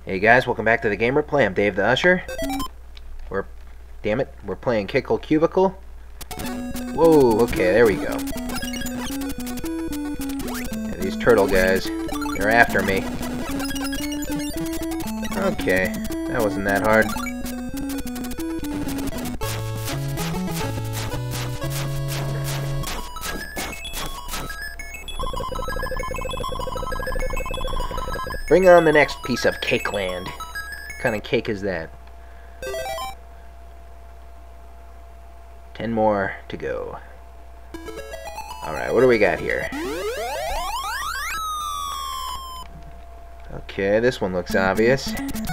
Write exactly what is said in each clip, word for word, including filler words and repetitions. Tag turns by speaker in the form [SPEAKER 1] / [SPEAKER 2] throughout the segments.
[SPEAKER 1] Hey guys, welcome back to the Gamer Play. I'm Dave the Usher. We're, damn it, we're playing Kickle Cubicle. Whoa, okay, there we go. Yeah, these turtle guys, they're after me. Okay, that wasn't that hard. Bring on the next piece of cake land. What kind of cake is that? Ten more to go. Alright, what do we got here? Okay, this one looks obvious.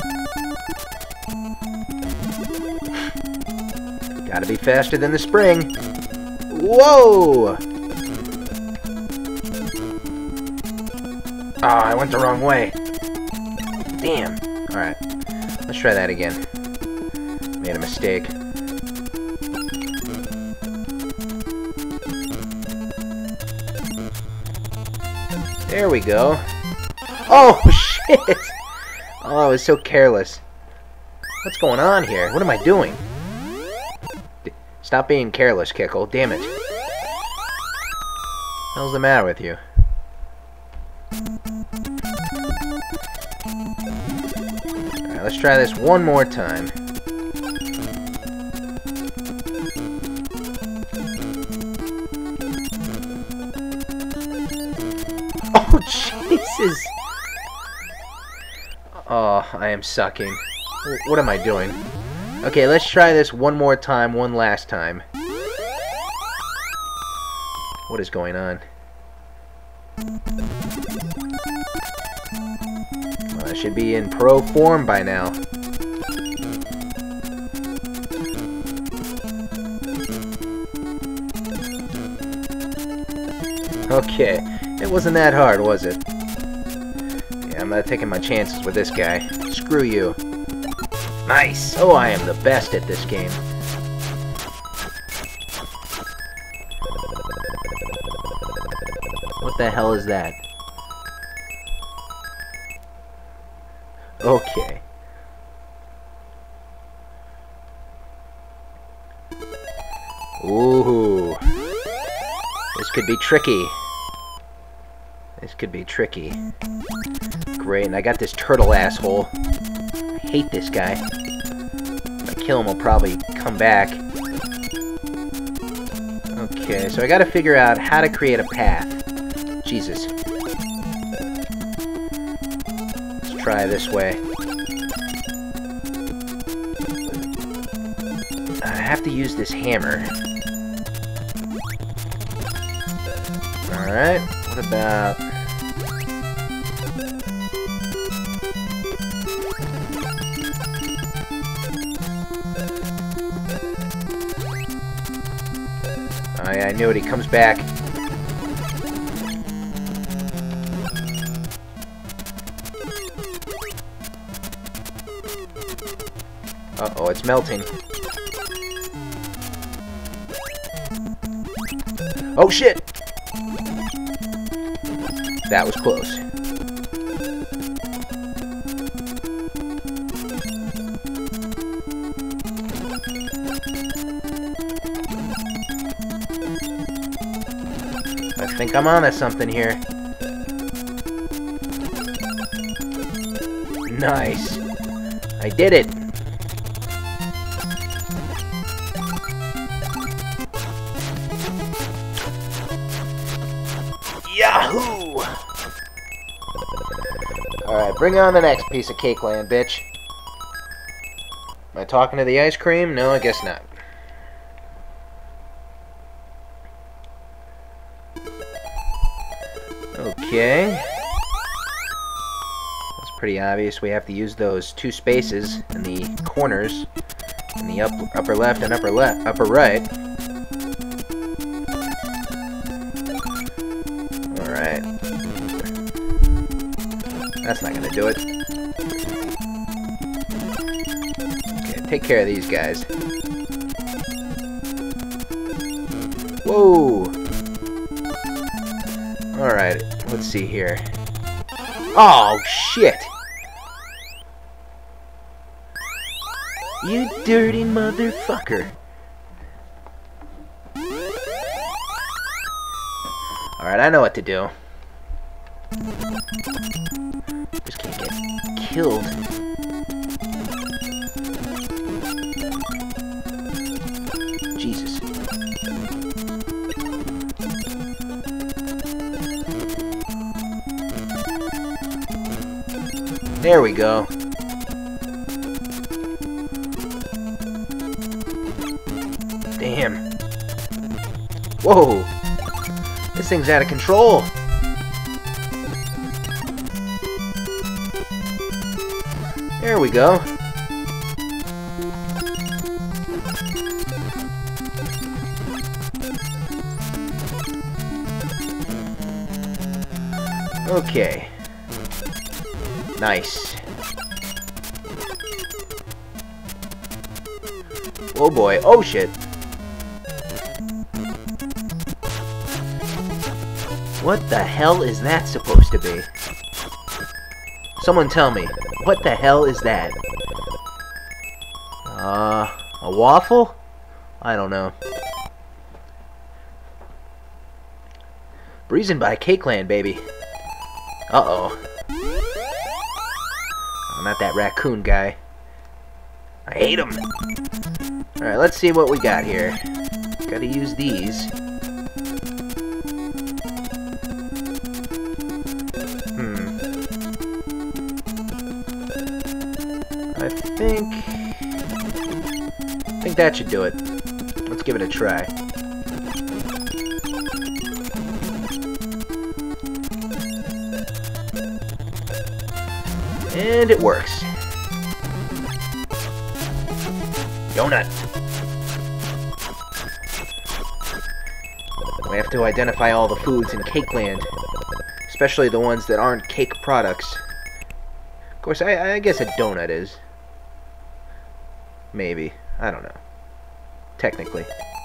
[SPEAKER 1] Gotta be faster than the spring. Whoa! Oh, I went the wrong way. Damn. Alright. Let's try that again. Made a mistake. There we go. Oh, shit! Oh, I was so careless. What's going on here? What am I doing? D- Stop being careless, Kickle. Damn it. What the hell's the matter with you? Alright, let's try this one more time. Oh, Jesus! Oh, I am sucking. What am I doing? Okay, let's try this one more time, one last time. What is going on? Well, I should be in pro form by now. Okay, it wasn't that hard, was it? Yeah, I'm not taking my chances with this guy. Screw you. Nice! Oh, I am the best at this game. What the hell is that? Okay. Ooh. This could be tricky. This could be tricky. Great, and I got this turtle asshole. I hate this guy. If I kill him, he'll probably come back. Okay, so I gotta figure out how to create a path. Jesus. Let's try this way. I have to use this hammer. Alright, what about... Oh yeah, I knew it, he comes back. Uh-oh, it's melting. Oh shit! That was close. I think I'm onto something here. Nice. I did it. Yahoo! Alright, bring on the next piece of cake land, bitch. Am I talking to the ice cream? No, I guess not. Okay. That's pretty obvious. We have to use those two spaces in the corners, in the up, upper left and upper left, upper right. Alright. That's not gonna do it. Okay, take care of these guys. Whoa! Alright, let's see here. Oh, shit! You dirty motherfucker. Alright, I know what to do. Just can't get killed. Jesus. There we go. Damn. Whoa. This thing's out of control. There we go. Okay. Nice. Oh boy. Oh shit. What the hell is that supposed to be? Someone tell me. What the hell is that? Uh, a waffle? I don't know. Breezing by Cakeland, baby. Uh-oh. Oh, not that raccoon guy. I hate him. Alright, let's see what we got here. Gotta use these. Hmm. I think... I think that should do it. Let's give it a try. And it works. Donut. We have to identify all the foods in Cakeland, especially the ones that aren't cake products. Of course, I, I guess a donut is. Maybe. I don't know. Technically.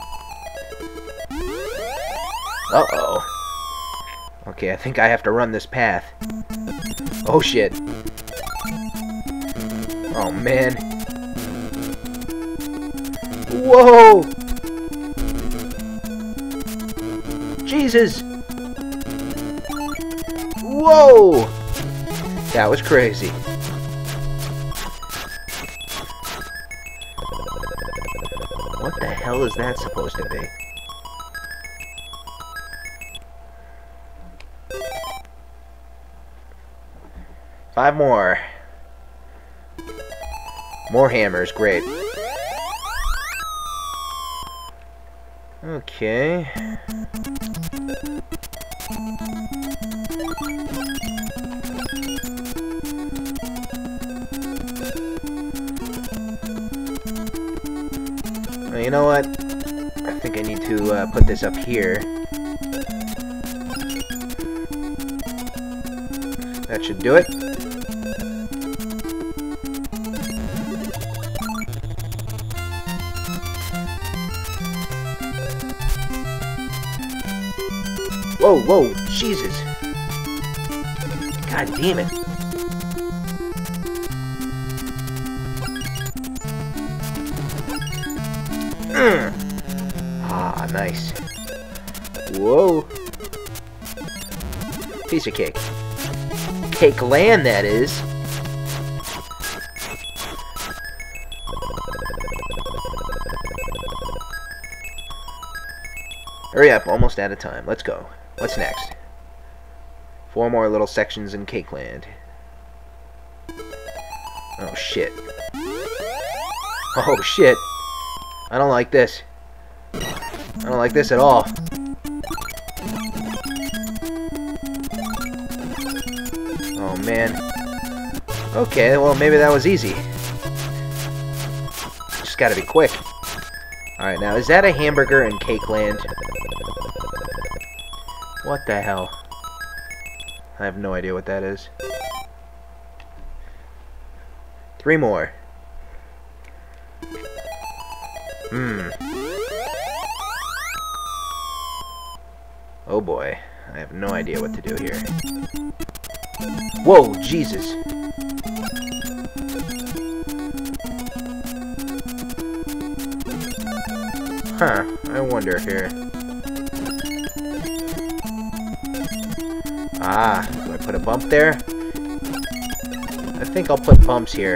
[SPEAKER 1] Uh-oh. Okay, I think I have to run this path. Oh, shit. Oh, man. Whoa! Jesus! Whoa! That was crazy. What the hell is that supposed to be? Five more. More hammers, great. Okay. Well, you know what? I think I need to uh, put this up here. That should do it. Whoa, whoa, Jesus. God damn it. Mm. Ah, nice. Whoa. Piece of cake. Cakeland, that is. Hurry up, almost out of time. Let's go. What's next? Four more little sections in Cakeland. Oh, shit. Oh, shit. I don't like this. I don't like this at all. Oh, man. Okay, well, maybe that was easy. Just gotta be quick. Alright, now, is that a hamburger in Cakeland? What the hell? I have no idea what that is. Three more. Hmm. Oh boy. I have no idea what to do here. Whoa, Jesus. Huh, I wonder here. Ah, do I put a bump there? I think I'll put bumps here.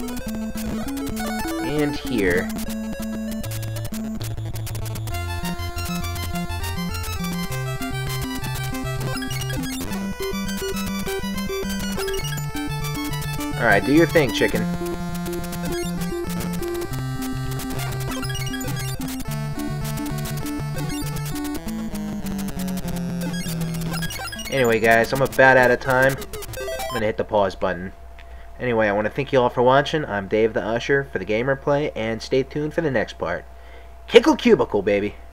[SPEAKER 1] And here. Alright, do your thing, chicken. Anyway, guys, I'm about out of time. I'm gonna hit the pause button. Anyway, I want to thank you all for watching. I'm Dave the Usher for the Gamer Play, and stay tuned for the next part. Kickle Cubicle, baby!